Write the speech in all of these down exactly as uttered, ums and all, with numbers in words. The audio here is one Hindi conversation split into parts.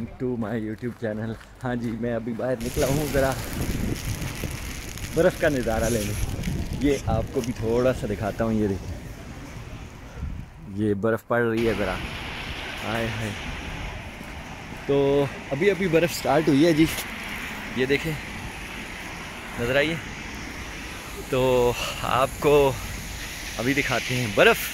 Welcome to my YouTube channel. हाँ जी, मैं अभी बाहर निकला हूँ ज़रा बर्फ़ का नज़ारा लेने। ये आपको भी थोड़ा सा दिखाता हूँ। ये देखिए, ये बर्फ़ पड़ रही है ज़रा। हाय हाय, तो अभी अभी बर्फ़ स्टार्ट हुई है जी। ये देखें, नज़र आई है। तो आपको अभी दिखाते हैं बर्फ़,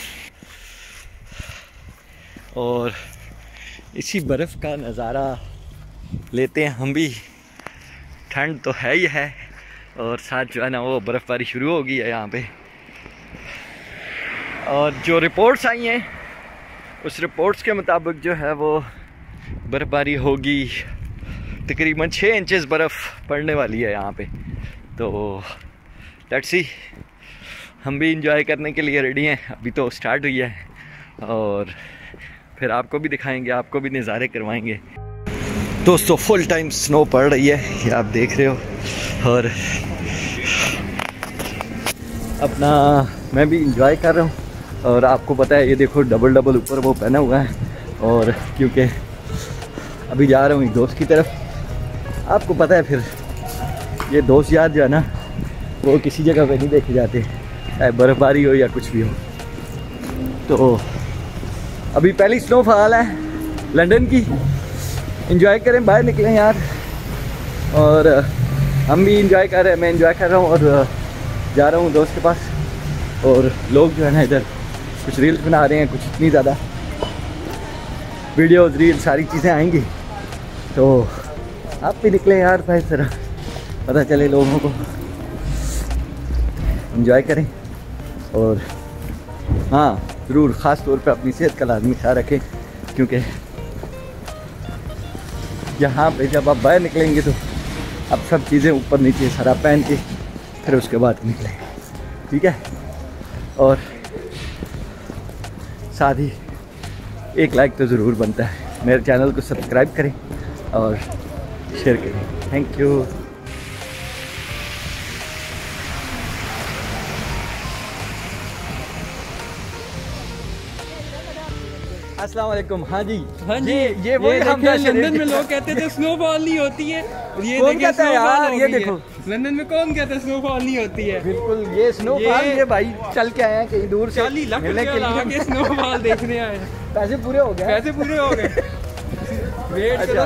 और इसी बर्फ़ का नज़ारा लेते हैं हम भी। ठंड तो है ही है, और साथ जो है ना वो बर्फ़बारी शुरू हो गई है यहाँ पे। और जो रिपोर्ट्स आई हैं उस रिपोर्ट्स के मुताबिक जो है वो बर्फ़बारी होगी, तकरीबन छः इंचेस बर्फ़ पड़ने वाली है यहाँ पे। तो लेट्स सी, हम भी इंजॉय करने के लिए रेडी हैं। अभी तो स्टार्ट हुई है, और फिर आपको भी दिखाएंगे, आपको भी नज़ारे करवाएंगे। दोस्तों फुल टाइम स्नो पड़ रही है, ये आप देख रहे हो, और अपना मैं भी इंजॉय कर रहा हूँ। और आपको पता है, ये देखो डबल डबल ऊपर वो पहना हुआ है, और क्योंकि अभी जा रहा हूँ एक दोस्त की तरफ। आपको पता है फिर ये दोस्त यार जो है ना वो किसी जगह पे नहीं देखे जाते, चाहे बर्फ़बारी हो या कुछ भी हो। तो अभी पहली स्नोफॉल है लंदन की, एंजॉय करें, बाहर निकलें यार। और हम भी इंजॉय कर रहे हैं, मैं इंजॉय कर रहा हूँ, और जा रहा हूँ दोस्त के पास। और लोग जो है ना इधर कुछ रील्स बना रहे हैं, कुछ इतनी ज़्यादा वीडियोस रील सारी चीज़ें आएंगी। तो आप भी निकलें यार भाई, ज़रा पता चले लोगों को, इंजॉय करें। और हाँ ज़रूर ख़ास तौर पे अपनी सेहत का लाजमी ख्याल रखें, क्योंकि यहाँ पे जब आप बाहर निकलेंगे तो अब सब चीज़ें ऊपर नीचे सारा पहन के फिर उसके बाद निकलें, ठीक है। और साथ ही एक लाइक तो ज़रूर बनता है। मेरे चैनल को सब्सक्राइब करें और शेयर करें। Thank you. अस्सलाम वालेकुम। हाँ जी, हाँ जी, ये, ये वो ये हम लंदन में लोग कहते थे स्नोफॉल नहीं होती है, ये कौन कहता है यार? ये देखो, लंदन में कौन कहता है स्नोफॉल नहीं होती है। बिल्कुल ये स्नोफॉल, ये भाई चल के आए हैं कहीं दूर से, चालीस लाख रुपया लगा के स्नोफॉल देखने आए हैं। पैसे पूरे हो गए, पैसे पूरे हो गए। वेट अच्छा।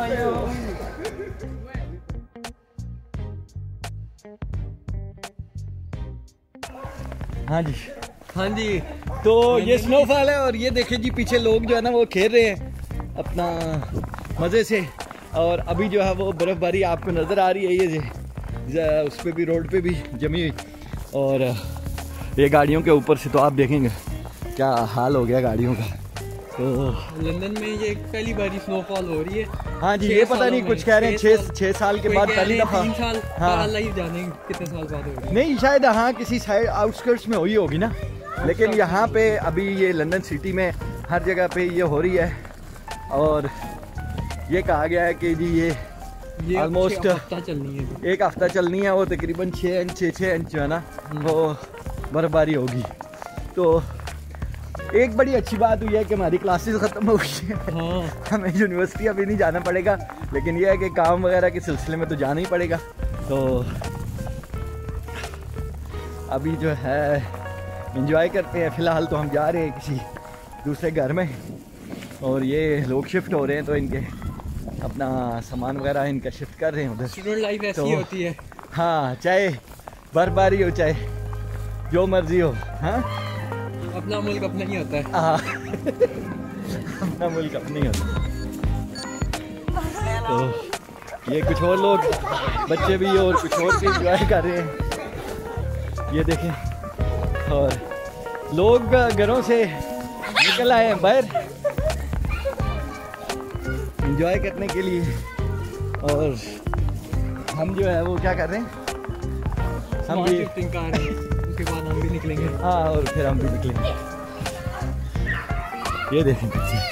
हाँ जी, हाँ जी, तो ये स्नोफॉल है। और ये देखें जी, पीछे लोग जो है ना वो खेल रहे हैं अपना मज़े से। और अभी जो है वो बर्फ़बारी आपको नज़र आ रही है, ये जे उस पर भी, रोड पे भी जमी हुई। और ये गाड़ियों के ऊपर से तो आप देखेंगे क्या हाल हो गया गाड़ियों का। तो लंदन में ये पहली बारी स्नोफॉल हो रही है। हाँ जी, ये पता नहीं कुछ कह रहे हैं छः छः साल के बाद पहली दफ़ा। तीन साल, हाँ जाने कितने साल बाद हो रही है। नहीं, शायद हाँ किसी साइड आउटस्कर्ट्स में हुई होगी ना, लेकिन यहाँ पे अभी ये लंदन सिटी में हर जगह पे ये हो रही है। और ये कहा गया है कि जी ये ऑलमोस्ट चलनी है, एक हफ्ता चलनी है। वो तकरीबन छः इंच छः छः इंच जो है ना वो बर्फबारी होगी। तो एक बड़ी अच्छी बात हुई है कि हमारी क्लासेस ख़त्म हो गई है। हाँ। हमें यूनिवर्सिटी अभी नहीं जाना पड़ेगा, लेकिन यह है कि काम वगैरह के सिलसिले में तो जाना ही पड़ेगा। तो अभी जो है एंजॉय करते हैं। फ़िलहाल तो हम जा रहे हैं किसी दूसरे घर में, और ये लोग शिफ्ट हो रहे हैं तो इनके अपना सामान वगैरह इनका शिफ्ट कर रहे हैं उधर। स्टूडेंट लाइफ ऐसी तो, होती है। हाँ, चाहे बर्फबारी हो चाहे जो मर्जी हो, हाँ अपना मुल्क अपना ही होता है। हाँ अपना मुल्क अपना ही होता है। तो ये कुछ और लोग, बच्चे भी और कुछ और भी एंजॉय कर रहे हैं, ये देखें। और लोग घरों से निकल आए हैं बाहर एंजॉय करने के लिए, और हम जो है वो क्या कर रहे हैं, हम भी शिफ्टिंग कर रहे हैं, उसके बाद हम भी निकलेंगे। हाँ, और फिर हम भी निकलेंगे। ये देखें बच्चे,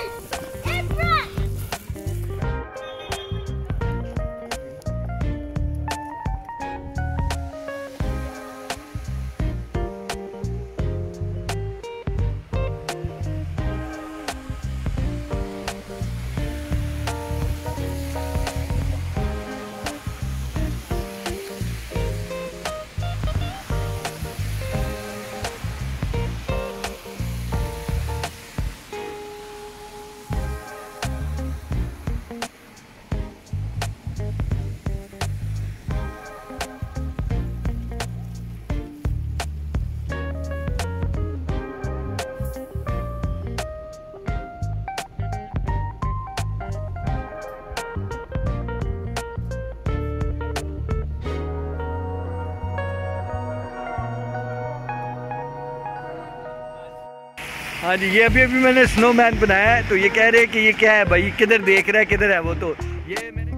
हाँ जी, ये अभी अभी मैंने स्नोमैन बनाया है, तो ये कह रहे हैं कि ये क्या है भाई, किधर देख रहा है किधर है वो, तो ये मैंने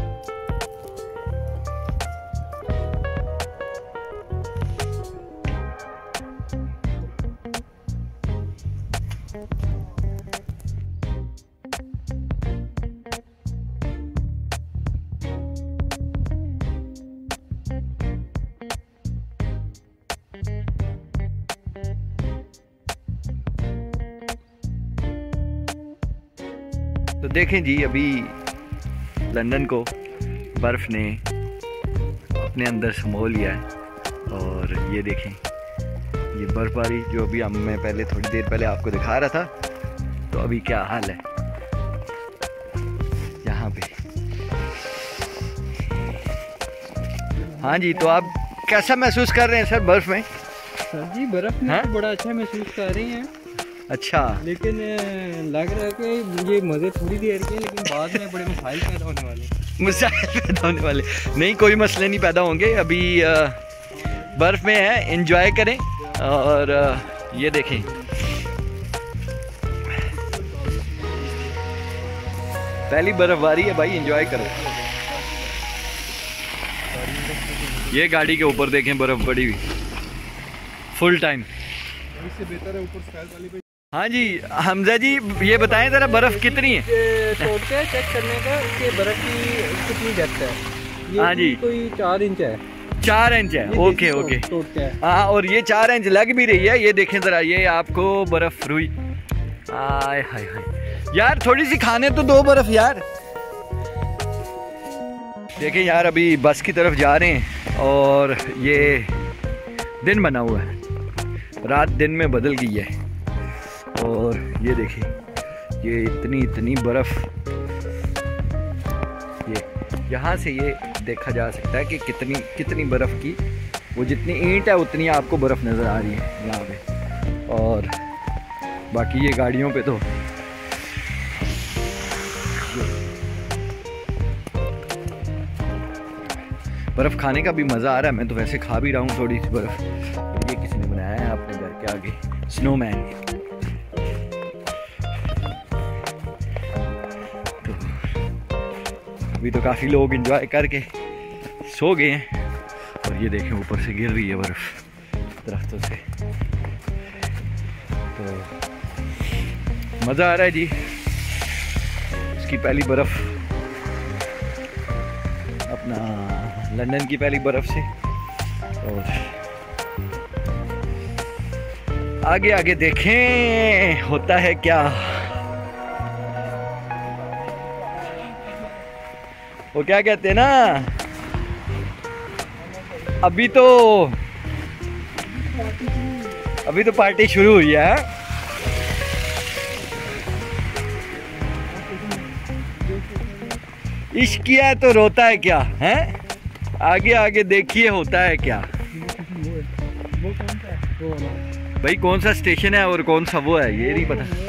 तो देखें जी, अभी लंदन को बर्फ़ ने अपने अंदर समो लिया है। और ये देखें, ये बर्फबारी जो अभी हम मैं पहले थोड़ी देर पहले आपको दिखा रहा था, तो अभी क्या हाल है यहाँ पे। हाँ जी, तो आप कैसा महसूस कर रहे हैं सर बर्फ़ में? सर जी बर्फ में तो बड़ा अच्छा महसूस कर रहे हैं। अच्छा, लेकिन लग रहा है कि ये मज़े थोड़ी देर के, लेकिन बाद में बड़े मसाइल पैदा होने वाले। मसाइल पैदा होने वाले नहीं, कोई मसले नहीं पैदा होंगे। अभी बर्फ़ में है, एंजॉय करें। और ये देखें, पहली बर्फबारी है भाई, एंजॉय करो। ये गाड़ी के ऊपर देखें बर्फ़ पड़ी हुई फुल टाइम। इससे बेहतर है ऊपर स्काई वाली पे। हाँ जी हमजा जी, ये बताएं जरा बर्फ़ कितनी है? सोचते हैं चेक करने का कि बर्फ़ की कितनी डेप्थ है। ये हाँ जी, कोई चार इंच है। चार इंच है, ओके ओके। हाँ, और ये चार इंच लग भी रही है। ये देखें जरा, ये आपको बर्फ़ रुई। आय हाय हाय यार, थोड़ी सी खाने तो दो बर्फ़ यार। देखें यार, अभी बस की तरफ जा रहे हैं और ये दिन बना हुआ है, रात दिन में बदल गई है। और ये देखिए, ये इतनी इतनी बर्फ़, ये यहाँ से ये देखा जा सकता है कि कितनी कितनी बर्फ़ की, वो जितनी ईंट है उतनी आपको बर्फ़ नज़र आ रही है यहाँ पे। और बाकी ये गाड़ियों पे तो बर्फ़ खाने का भी मज़ा आ रहा है। मैं तो वैसे खा भी रहा हूँ थोड़ी सी बर्फ़। और ये किसी ने बनाया है अपने घर के आगे, स्नोमैन। तो अभी तो काफ़ी लोग एंजॉय करके सो गए हैं। और ये देखें, ऊपर से गिर रही है बर्फ़ दरख्तों से, तो मज़ा आ रहा है जी। इसकी पहली बर्फ़, अपना लंदन की पहली बर्फ़ से। और आगे आगे देखें होता है क्या। वो क्या कहते हैं ना, अभी तो अभी तो पार्टी शुरू हुई है। इश्क किया तो रोता है क्या है, आगे आगे देखिए होता है क्या। वो कौन सा है? वो भाई कौन सा स्टेशन है और कौन सा वो है ये नहीं पता।